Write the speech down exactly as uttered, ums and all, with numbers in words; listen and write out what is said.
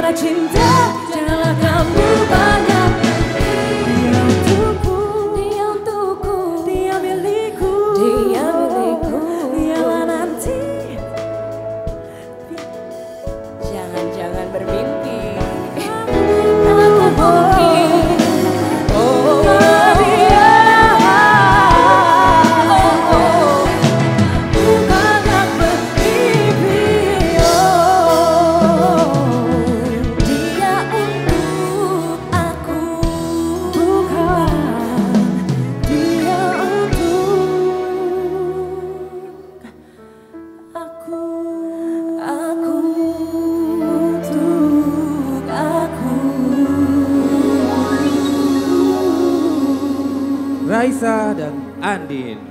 cinta, janganlah kamu bangga. Dia untukku, dia untukku, dia milikku, dia milikku, dialah nanti. Jangan-jangan bermimpi. Aku mungkin, oh dia, oh oh, bukanlah bermimpi, oh dia untuk aku, bukan dia untuk aku, aku untuk aku. Raisa dan Andin.